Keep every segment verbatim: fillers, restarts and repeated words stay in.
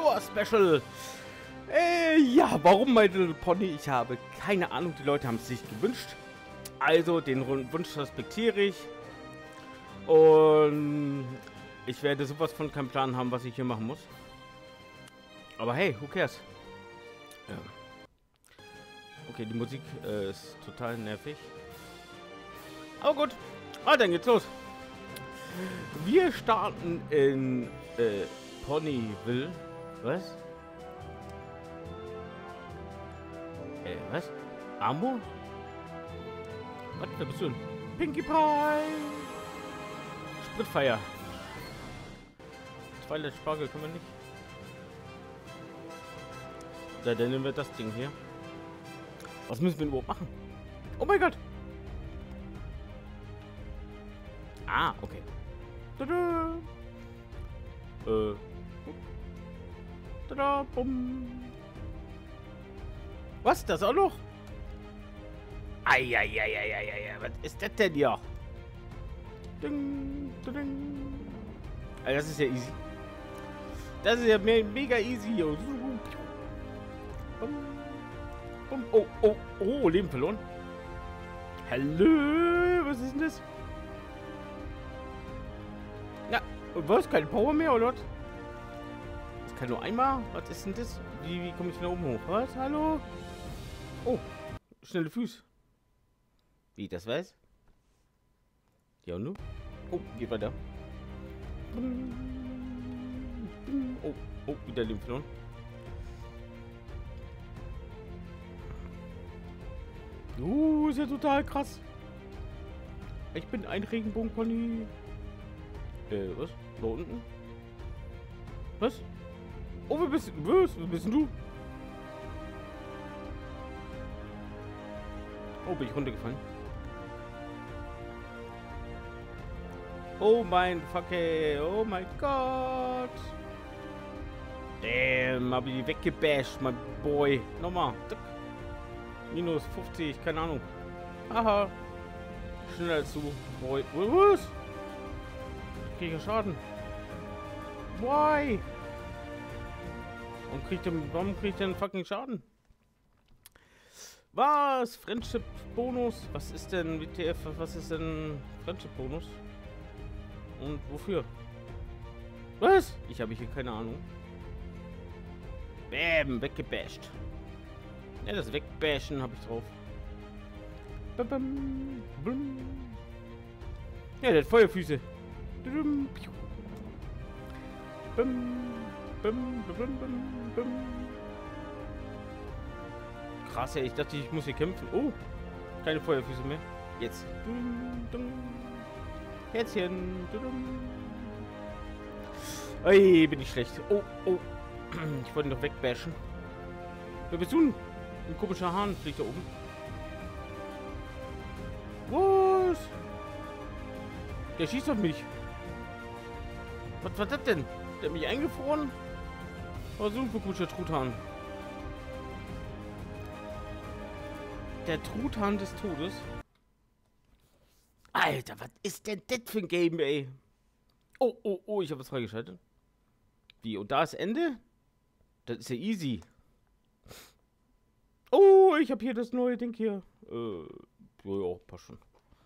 Follower-Special. Äh, ja, warum My Little Pony? Ich habe keine Ahnung, die Leute haben es sich gewünscht. Also, den Wunsch respektiere ich. Und ich werde sowas von keinen Plan haben, was ich hier machen muss. Aber hey, who cares? Ja. Okay, die Musik äh, ist total nervig. Aber gut. Ah, dann geht's los. Wir starten in äh, Ponyville. Was? Äh, was? Amor? Was? Wer bist du denn? Pinkie Pie! Spritfeier. Twilight Sparkle können wir nicht. Ja, dann nehmen wir das Ding hier. Was müssen wir überhaupt machen? Oh mein Gott! Ah, okay. Tada! Äh. Tada, bumm. Was? Das auch noch? Eieieiei, was ist das denn hier? Ding, ding. Also das ist ja easy. Das ist ja me mega easy. Oh, oh, oh, Leben verloren. Hallo, was ist denn das? Ja, was? Keine Power mehr, oder was? Das kann nur einmal? Was ist denn das? Wie, wie komme ich da oben hoch? Was? Hallo? Oh, schnelle Füße. Wie, das weiß? Ja, und nun? Oh, geht weiter. Oh, oh, wieder Leben verloren. Uh, ist ja total krass. Ich bin ein Regenbogenpony. Äh, was? Da unten? Was? Oh, wer bist du? Was? Wer bist du? Oh, bin ich runtergefallen? Oh mein Fucking, oh mein Gott. Damn, hab ich die weggebasht, mein Boy. Nochmal. Minus fünfzig, keine Ahnung. Aha. Schneller als du, Boy. Was? Ich kriege Schaden. Why? Warum kriegt der, warum kriegt der einen fucking Schaden? Was? Friendship Bonus? Was ist denn W T F? Was ist denn Friendship Bonus? Und wofür? Was? Ich habe hier keine Ahnung. Bäm, weggebasht. Ja, das Wegbashen habe ich drauf. Bam, bam, bam. Ja, der hat Feuerfüße. Bam, bam, bam, bam, bam. Krass, ey, ich dachte, ich muss hier kämpfen. Oh, keine Feuerfüße mehr. Jetzt. Herzchen. Ey, bin ich schlecht. Oh, oh. Ich wollte ihn doch wegbashen. Wer bist du? Ein komischer Hahn fliegt da oben. Was? Der schießt auf mich. Was war das denn? Der hat mich eingefroren? Was so ein komischer Truthahn. Der Truthahn des Todes. Alter, was ist denn das für ein Game, ey? Oh, oh, oh, ich habe es freigeschaltet. Wie? Und da ist Ende? Das ist ja easy. Oh, ich habe hier das neue Ding hier. Äh, ja, passt schon.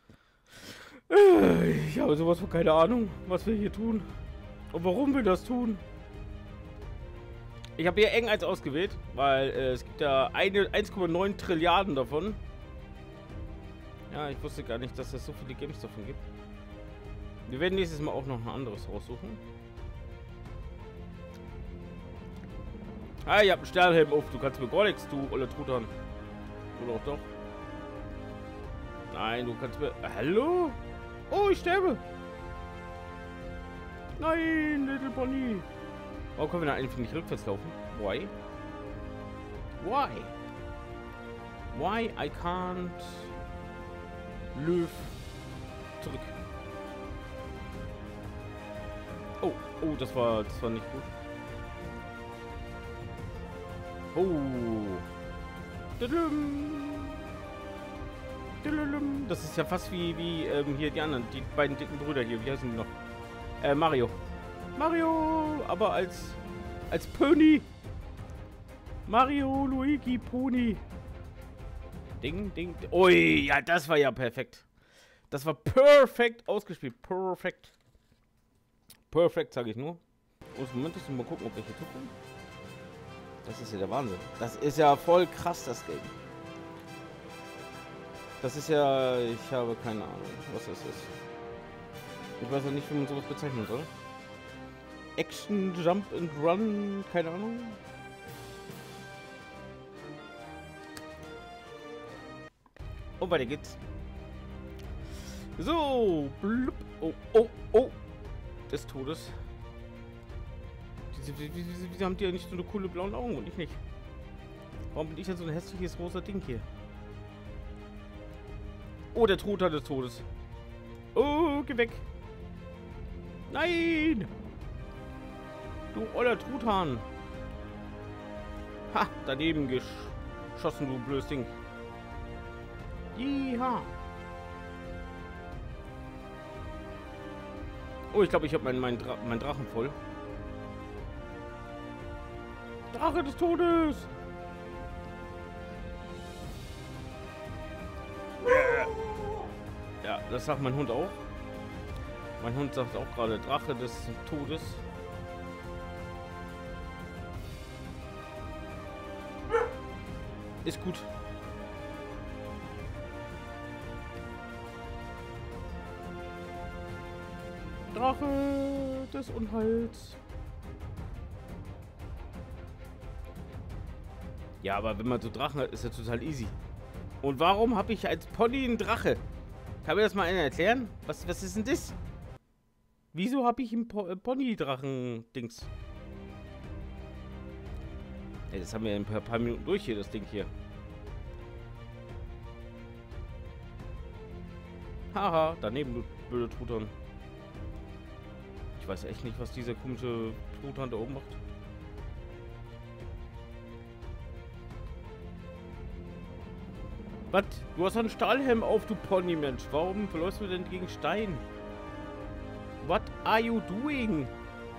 Äh, ich habe sowas von keine Ahnung, was wir hier tun. Und warum wir das tun. Ich habe hier eng eins ausgewählt, weil äh, es gibt ja eins Komma neun Trilliarden davon. Ja, ich wusste gar nicht, dass es so viele Games davon gibt. Wir werden nächstes Mal auch noch ein anderes raussuchen. Ah, ich hab einen Sternhelm auf. Du kannst mir gar nichts, du olle Truthahn. Oder auch doch? Nein, du kannst mir... Hallo? Oh, ich sterbe. Nein, Little Pony. Warum können wir da eigentlich nicht rückwärts laufen? Why? Why? Why I can't... Löw. Zurück. Oh, oh, das war, das war nicht gut. Oh. Das ist ja fast wie, wie ähm, hier die anderen, die beiden dicken Brüder hier. Wie heißen die noch? Äh, Mario. Mario, aber als Als Pony. Mario, Luigi, Pony. Ding, ding. Ui, ja, das war ja perfekt. Das war perfekt ausgespielt. Perfekt. Perfekt, sage ich nur. Und Moment, ich mal gucken, ob ich hier gucke. Das ist ja der Wahnsinn. Das ist ja voll krass, das Game. Das ist ja... Ich habe keine Ahnung, was das ist. Ich weiß auch nicht, wie man sowas bezeichnen soll. Action, Jump and Run, keine Ahnung. Und weiter geht's. So. Blub. Oh, oh, oh. Des Todes. Wieso, wieso, wieso haben die ja nicht so eine coole blauen Augen und ich nicht? Warum bin ich denn so ein hässliches rosa Ding hier? Oh, der Truthahn des Todes. Oh, geh weg. Nein! Du oller Truthahn. Ha, daneben geschossen, du blödes Ding. Jiha. Oh, ich glaube, ich habe meinen mein Dra mein Drachen voll. Drache des Todes! Ja, das sagt mein Hund auch. Mein Hund sagt auch gerade Drache des Todes. Ist gut. Drache des Unheils. Ja, aber wenn man so Drachen hat, ist ja total easy. Und warum habe ich als Pony einen Drache? Kann mir das mal einer erklären? Was, was ist denn das? Wieso habe ich einen po äh, Pony-Drachen-Dings? Ey, das haben wir in ein paar, paar Minuten durch hier, das Ding hier. Haha, daneben, du blöde Truthahn. Ich weiß echt nicht, was dieser komische Truthahn da oben macht. Was? Du hast einen Stahlhelm auf, du Pony, Mensch. Warum verläufst du denn gegen Stein? What are you doing?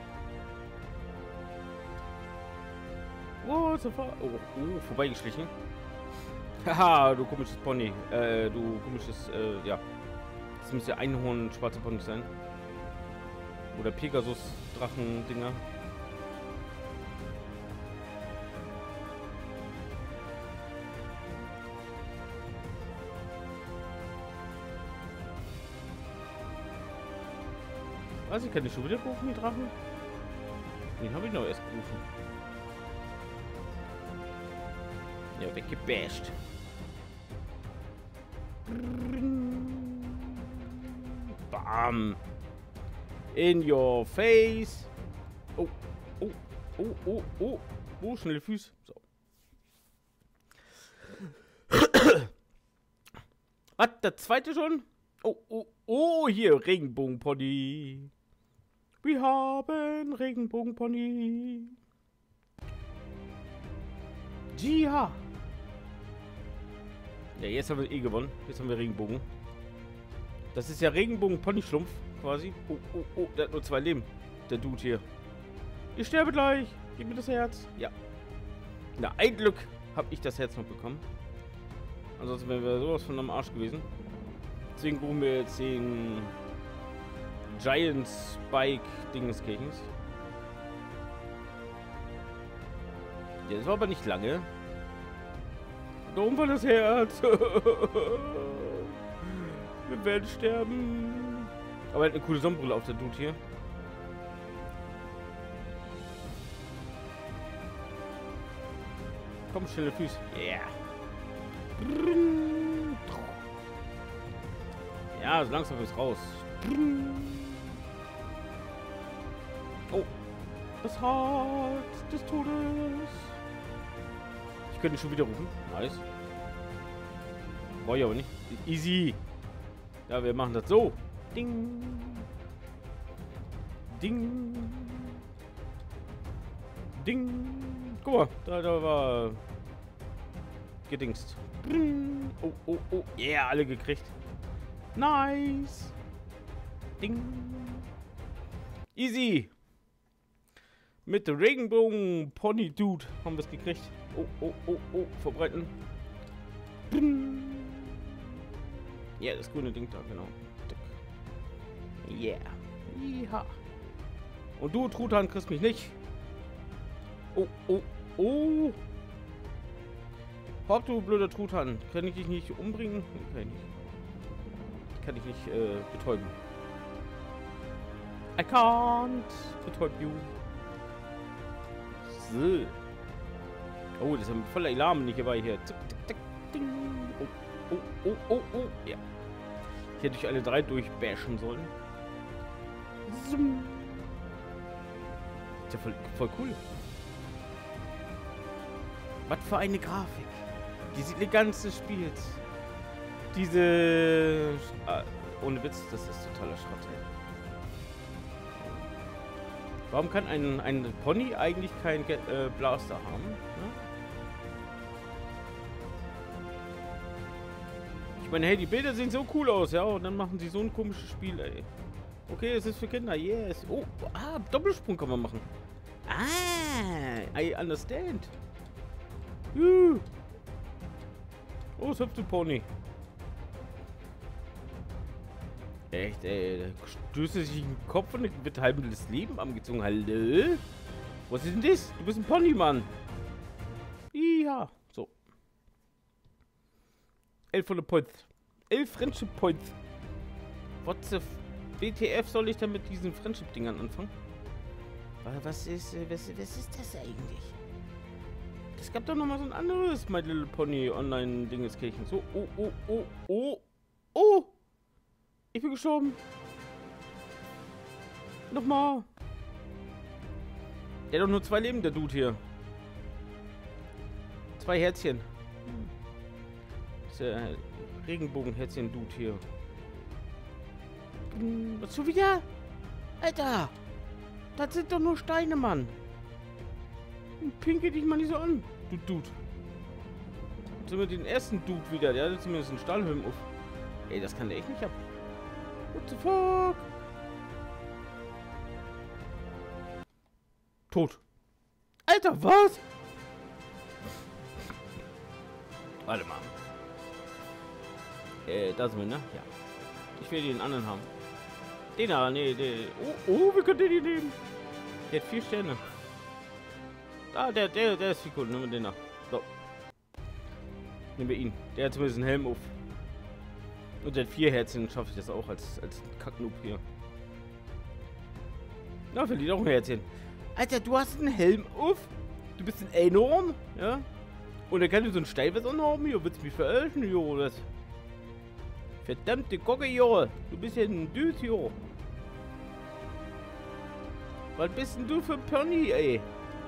Oh, so oh, oh, vorbeigeschlichen. Haha, du komisches Pony. Äh, du komisches, äh, ja. Das müsste Einhorn schwarzer Pony sein. Oder Pegasus-Drachen-Dinger. Was, ich kann nicht schon wieder rufen, die Drachen? Den habe ich noch erst gerufen. Ja, weggebasht. Bam. In your face. Oh, oh, oh, oh, oh. Oh, schnelle Füße. So. Was, der zweite schon? Oh, oh, oh, hier, Regenbogenpony. Wir haben Regenbogenpony. Jiha. Ja, jetzt haben wir eh gewonnen. Jetzt haben wir Regenbogen. Das ist ja Regenbogen-Pony-Schlumpf quasi. Oh, oh, oh, der hat nur zwei Leben. Der Dude hier. Ich sterbe gleich. Gib mir das Herz. Ja. Na, ein Glück habe ich das Herz noch bekommen. Ansonsten wären wir sowas von am Arsch gewesen. Deswegen brauchen wir jetzt den Giant Spike Dingeskirchens. Ja, das war aber nicht lange. Da oben war das Herz. Wir werden sterben. Aber er hat eine coole Sonnenbrille auf, der Dude hier. Komm, schnelle Füße. Yeah. Ja, so langsam ist raus. Oh. Das Herz des Todes. Ich könnte schon wieder rufen. Nice. Brauche ich aber nicht. Easy. Ja, wir machen das so. Ding. Ding. Ding. Guck mal, da, da war gedingst. Oh, oh, oh. Yeah, alle gekriegt. Nice. Ding. Easy. Mit der Regenbogen Pony Dude haben wir es gekriegt. Oh, oh, oh, oh, verbreiten. Ja, das grüne Ding da, genau. Yeah. Ja. Und du, Truthahn, kriegst mich nicht. Oh, oh, oh. Hopp, du blöder Truthahn. Kann ich dich nicht umbringen? Kann ich nicht. Kann ich nicht äh, betäuben. I can't betäub you. So. Oh, das ist ein voller Alarm nicht dabei hier. Zick, zick, zick, ding. Oh, oh, oh, oh, oh. Ja. Ich hätte euch alle drei durchbashen sollen. Zoom. Ist ja voll, voll cool. Was für eine Grafik. Diese Eleganz des Spiels. Diese... Ah, ohne Witz, das ist totaler Schrott, ey. Warum kann ein, ein Pony eigentlich kein Get, äh, Blaster haben? Ne? Ich meine, hey, die Bilder sehen so cool aus, ja, und dann machen sie so ein komisches Spiel, ey. Okay, es ist für Kinder, yes. Oh, ah, Doppelsprung kann man machen. Ah, I understand. Uh. Oh, es hüpft ein Pony. Echt, ey, da stößt er sich in den Kopf und wird halb das Leben angezogen. Hallo? Was ist denn das? Du bist ein Pony, Mann. Ja, so. elfhundert Points. elf Friendship Points. What the W T F soll ich denn mit diesen Friendship-Dingern anfangen? Was ist, was, was ist das eigentlich? Es gab doch noch mal so ein anderes My Little Pony Online-Dingeskirchen. So, oh, oh, oh, oh, oh. Ich bin gestorben. Nochmal. Der hat doch nur zwei Leben, der Dude hier. Zwei Herzchen. Das ist der Regenbogenherzchen-Dude hier. Was schon wieder? Alter! Das sind doch nur Steine, Mann. Pinke dich mal nicht so an, du Dude. Jetzt haben wir den ersten Dude wieder. Der hat zumindest einen Stahlhelm auf. Ey, das kann der echt nicht ab. What the fuck? Tot. Alter, was? Warte mal. Äh, da sind wir, ne? Ja. Ich will den anderen haben. Den aber, nee, den. Oh, oh, wir können den nehmen. Der hat vier Sterne. Ah, der, der, der ist viel cool. Nehmen wir den nach. So. Nehmen wir ihn. Der hat zumindest einen Helm auf. Und der hat vier Herzchen, schaffe ich das auch als, als Kacknoob hier. Na, verliert auch ein Herzchen. Alter, du hast einen Helm auf? Du bist ein enorm, ja? Und er kann dir so ein Steilwitz anhaben, hier, willst du mich verelfen, jo, oder was? Verdammte Gocke, jo, du bist ja ein Dude, jo. Was bist denn du für ein Pony, ey?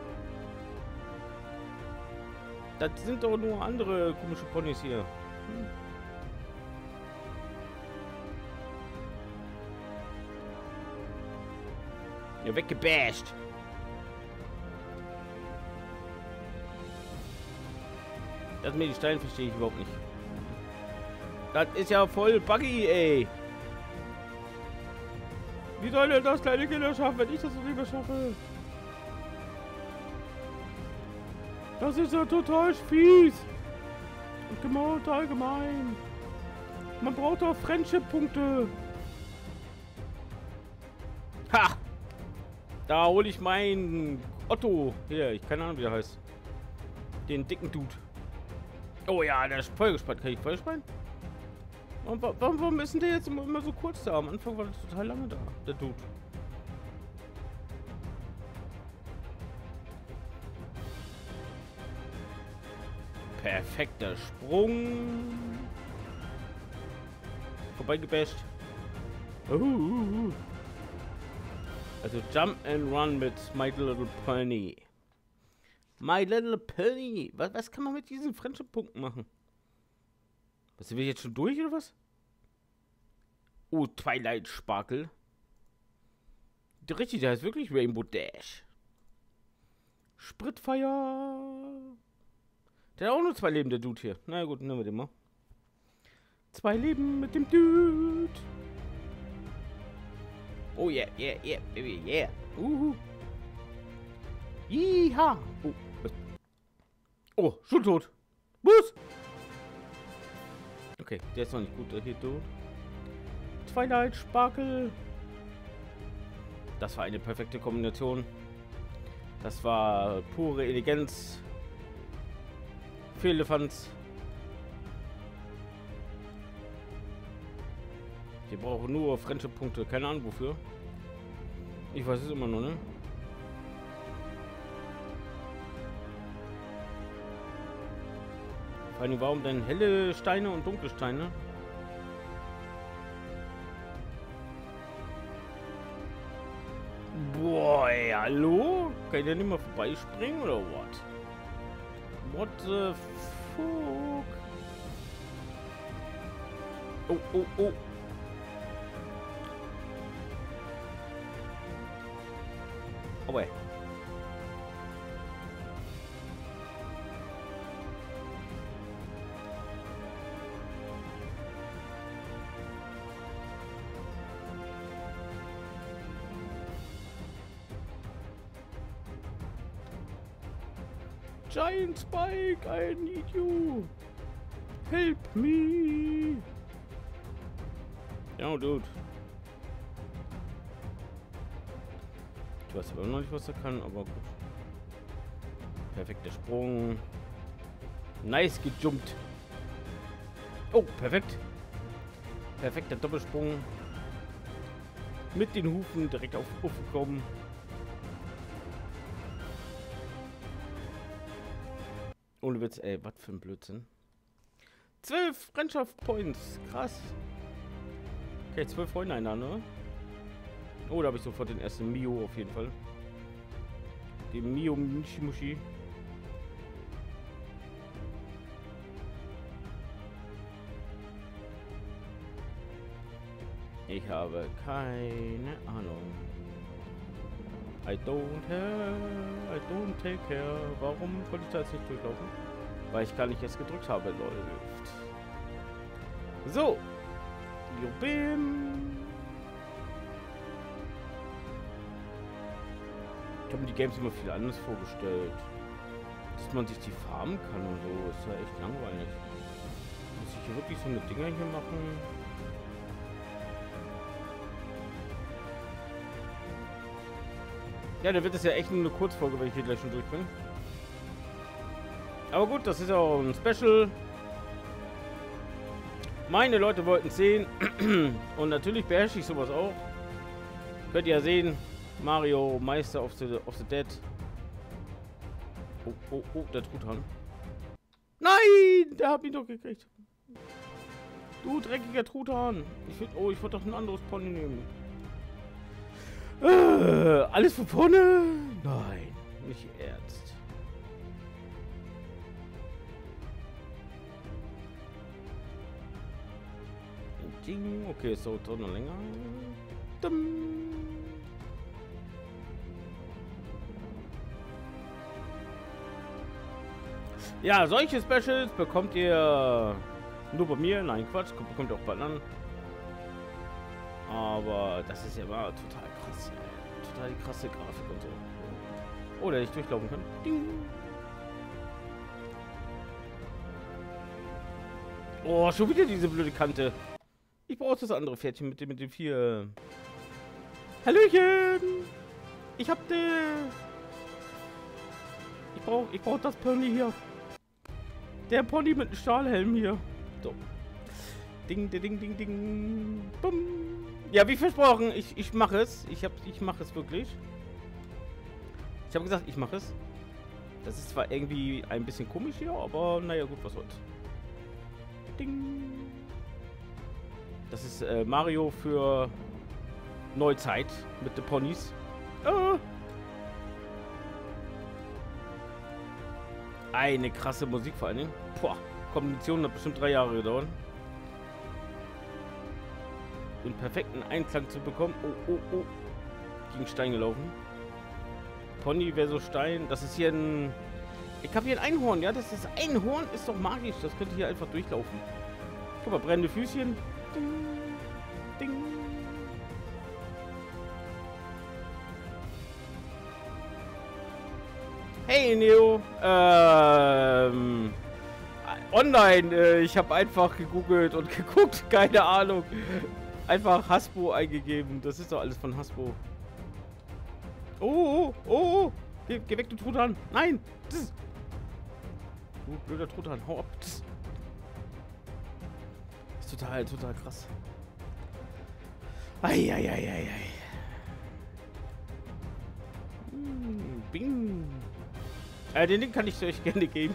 Das sind doch nur andere komische Ponys hier. Hm. Ja, weggebasht. Das mit den Steinen verstehe ich überhaupt nicht. Das ist ja voll buggy, ey. Wie soll denn das kleine Kinder schaffen, wenn ich das so nicht mehr schaffe? Das ist ja total fies. Und gemalt allgemein. Man braucht doch Friendship-Punkte. Ha! Da hole ich meinen Otto. Hier, ich keine Ahnung, wie der heißt. Den dicken Dude. Oh ja, der ist voll gespannt. Kann ich voll gespannt? Und warum, warum ist denn der jetzt immer, immer so kurz da? Am Anfang war das total lange da, der Dude. Perfekter Sprung. Vorbeigebasht. Uh. Also Jump and Run mit My Little Pony. My Little Pony. Was, was kann man mit diesen Friendship-Punkten machen? Was, sind wir jetzt schon durch oder was? Oh, Twilight Sparkle. Richtig, der heißt wirklich Rainbow Dash. Spritfire. Der hat auch nur zwei Leben, der Dude hier. Na gut, nehmen wir den mal. Zwei Leben mit dem Dude. Oh yeah, yeah, yeah, baby, yeah. Uhu. Jiha! Oh, was? Oh, schon tot. Was? Okay, der ist noch nicht gut. Der geht tot. Twilight Sparkle. Das war eine perfekte Kombination. Das war pure Eleganz. Fehlefanz. Wir brauchen nur Friendship-Punkte. Keine Ahnung wofür. Ich weiß es immer noch, ne? Vor allem, warum denn helle Steine und dunkle Steine? Boah, ey, hallo? Kann ich denn nicht mal vorbeispringen oder what? What the fuck? Oh, oh, oh. Oh, ey. Giant Spike, I need you. Help me. Ja, dude. Ich weiß aber noch nicht, was er kann, aber gut. Perfekter Sprung. Nice gejumpt. Oh, perfekt. Perfekter Doppelsprung. Mit den Hufen direkt auf Puff gekommen. Ohne Witz, ey, was für ein Blödsinn. Zwölf Freundschaft-Points. Krass. Okay, zwölf Freunde einander. Oh, da habe ich sofort den ersten Mio auf jeden Fall. Den Mio Mishimushi. Ich habe keine Ahnung. I don't care, I don't take care. Warum konnte ich da jetzt nicht durchlaufen? Weil ich gar nicht erst gedrückt habe, läuft. So. Jubim. Ich habe mir die Games immer viel anders vorgestellt. Dass man sich die farmen kann und so. Ist ja echt langweilig. Muss ich hier wirklich so eine Dinger hier machen? Ja, dann wird es ja echt nur eine Kurzfolge, wenn ich hier gleich schon durch bin. Aber gut, das ist ja auch ein Special. Meine Leute wollten es sehen. Und natürlich beherrsche ich sowas auch. Könnt ihr ja sehen. Mario, Meister of the, of the Dead. Oh, oh, oh, der Truthahn. Nein, der hat mich doch gekriegt. Du dreckiger Truthahn. Ich will, oh, ich wollte doch ein anderes Pony nehmen. Äh, alles von vorne? Nein, nicht ernst. Ding, okay, es dauert noch länger. Dumm. Ja, solche Specials bekommt ihr nur bei mir. Nein, Quatsch, bekommt ihr auch bei anderen. Aber das ist ja immer total krass. Ey. Total die krasse Grafik und so. Oder ich durchlaufen kann. Ding. Oh, schon wieder diese blöde Kante. Ich brauche das andere Pferdchen mit dem mit den vier. Hallöchen! Ich hab den. Ich brauche ich brauch das Pony hier. Der Pony mit dem Stahlhelm hier. So. Ding, ding, ding, ding. Bumm. Ja, wie versprochen, ich, ich mache es. Ich hab, ich mache es wirklich. Ich habe gesagt, ich mache es. Das ist zwar irgendwie ein bisschen komisch hier, aber naja, gut, was soll's. Ding. Das ist äh, Mario für Neuzeit mit den Ponys. Ah. Eine krasse Musik vor allen Dingen. Boah, Kombination hat bestimmt drei Jahre gedauert. Den perfekten Einklang zu bekommen. Oh, oh, oh. Gegen Stein gelaufen. Pony versus Stein. Das ist hier ein... Ich habe hier ein Einhorn, ja? Das ist Einhorn ist doch magisch. Das könnte hier einfach durchlaufen. Guck mal, brennende Füßchen. Ding, ding. Hey, Neo. Ähm... Online. Äh, ich habe einfach gegoogelt und geguckt. Keine Ahnung. Einfach Hasbro eingegeben. Das ist doch alles von Hasbro. Oh, oh, oh. Geh, geh weg, du Truthahn. Nein. Tss. Du blöder Truthahn. Hau ab. Tss. Ist total, total krass. Eieieiei. Hm, bing. Äh, den Link kann ich euch gerne geben.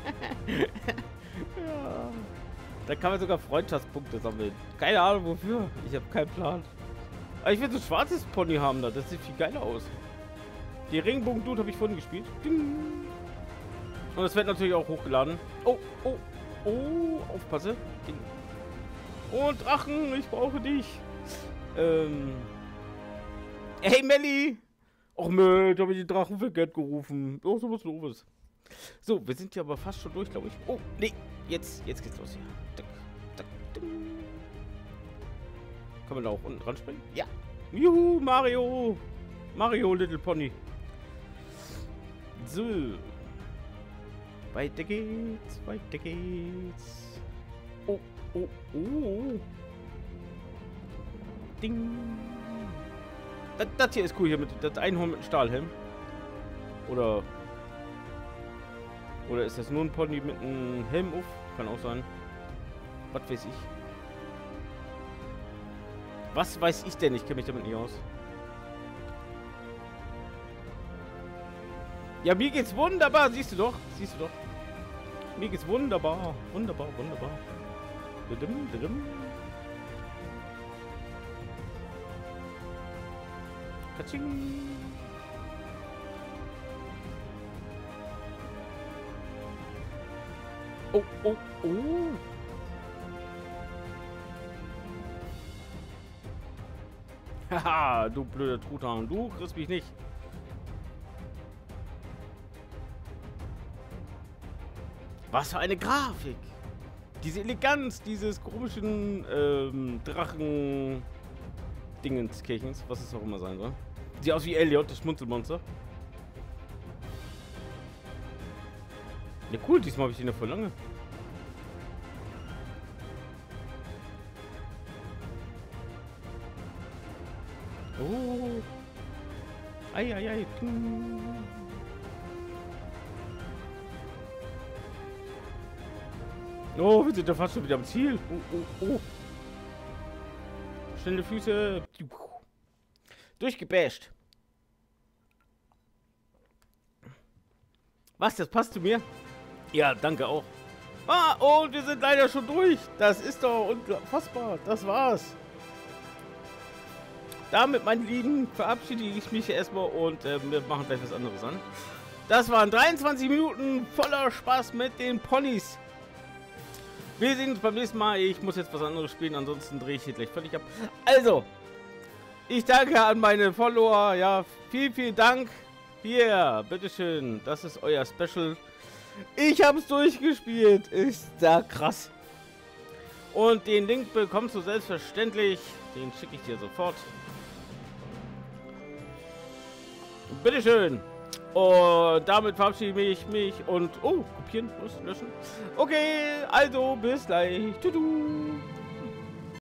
Ja. Da kann man sogar Freundschaftspunkte sammeln. Keine Ahnung wofür. Ich habe keinen Plan. Aber ich will so ein schwarzes Pony haben da. Das sieht viel geiler aus. Die Regenbogen-Dude habe ich vorhin gespielt. Ding. Und es wird natürlich auch hochgeladen. Oh, oh, oh. Aufpasse. Ding. Und Drachen, ich brauche dich. Ähm. Hey, Melli. Och, Mensch, habe ich den Drachen für Geld gerufen. Oh, so was Doofes. So, wir sind ja aber fast schon durch, glaube ich. Oh, nee. Jetzt, jetzt geht's los hier. Tack, tack, tack. Kann man da auch unten dran springen? Ja. Juhu, Mario. Mario Little Pony. So. Weiter geht's, weiter geht's. Oh, oh, oh. Ding. Das, das hier ist cool hier mit das Einhorn mit dem Stahlhelm. Oder. Oder ist das nur ein Pony mit einem Helm auf? Kann auch sein. Was weiß ich. Was weiß ich denn? Ich kenne mich damit nicht aus. Ja, mir geht's wunderbar. Siehst du doch. Siehst du doch. Mir geht's wunderbar. Wunderbar, wunderbar. Didim, didim. Katsching. Oh, oh, oh. Haha, du blöder Truthahn. Du kriegst mich nicht. Was für eine Grafik. Diese Eleganz dieses komischen ähm, Drachen Dingenskirchens, was es auch immer sein soll. Sieht aus wie Elliot, das Schmunzelmonster. Ja cool, diesmal habe ich den ja voll lange. Oh. Ei, ei, ei. Oh, wir sind ja fast schon wieder am Ziel. Oh, oh, oh. Schnelle Füße. Durchgebasht. Was, das passt zu mir? Ja, danke auch. Ah, und wir sind leider schon durch. Das ist doch unfassbar. Das war's. Damit, meine Lieben, verabschiede ich mich erstmal und äh, wir machen gleich was anderes an. Das waren dreiundzwanzig Minuten voller Spaß mit den Ponys. Wir sehen uns beim nächsten Mal. Ich muss jetzt was anderes spielen, ansonsten drehe ich hier gleich völlig ab. Also, ich danke an meine Follower. Ja, vielen, vielen Dank. Hier, bitteschön. Das ist euer Special. Ich habe es durchgespielt. Ist da krass. Und den Link bekommst du selbstverständlich. Den schicke ich dir sofort. Bitteschön. Und damit verabschiede ich mich und... Oh, kopieren, los, löschen. Okay, also bis gleich. Tudu.